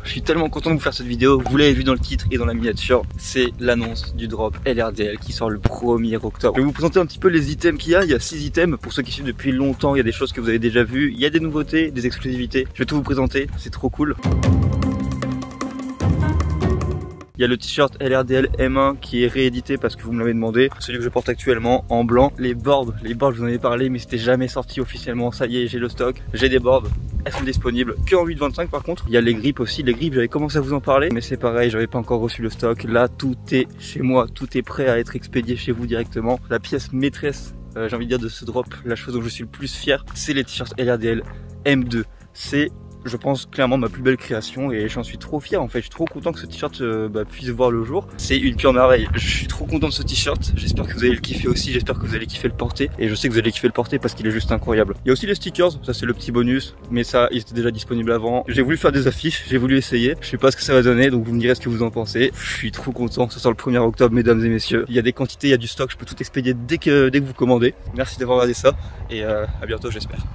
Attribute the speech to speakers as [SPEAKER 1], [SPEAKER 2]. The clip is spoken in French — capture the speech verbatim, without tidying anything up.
[SPEAKER 1] Je suis tellement content de vous faire cette vidéo, vous l'avez vu dans le titre et dans la miniature, c'est l'annonce du drop L R D L qui sort le premier octobre. Je vais vous présenter un petit peu les items qu'il y a, il y a six items, pour ceux qui suivent depuis longtemps, il y a des choses que vous avez déjà vues, il y a des nouveautés, des exclusivités, je vais tout vous présenter, c'est trop cool. Il y a le t-shirt L R D L M un qui est réédité parce que vous me l'avez demandé. Celui que je porte actuellement en blanc. Les boards, les boards je vous en avais parlé mais c'était jamais sorti officiellement. Ça y est, j'ai le stock, j'ai des boards. Elles sont disponibles que en huit vingt-cinq par contre. Il y a les grippes aussi. Les grippes, j'avais commencé à vous en parler mais c'est pareil, j'avais pas encore reçu le stock. Là tout est chez moi, tout est prêt à être expédié chez vous directement. La pièce maîtresse, euh, j'ai envie de dire, de ce drop, la chose dont je suis le plus fier, c'est les t-shirts L R D L M deux. C'est, je pense, clairement ma plus belle création et j'en suis trop fier en fait. Je suis trop content que ce t-shirt euh, bah, puisse voir le jour. C'est une pure merveille. Je suis trop content de ce t-shirt. J'espère que vous allez le kiffer aussi. J'espère que vous allez kiffer le porter. Et je sais que vous allez kiffer le porter parce qu'il est juste incroyable. Il y a aussi les stickers. Ça c'est le petit bonus. Mais ça, il était déjà disponible avant. J'ai voulu faire des affiches. J'ai voulu essayer. Je sais pas ce que ça va donner. Donc vous me direz ce que vous en pensez. Je suis trop content. Ça sort le premier octobre, mesdames et messieurs. Il y a des quantités, il y a du stock. Je peux tout expédier dès que, dès que vous commandez. Merci d'avoir regardé ça. Et euh, à bientôt, j'espère.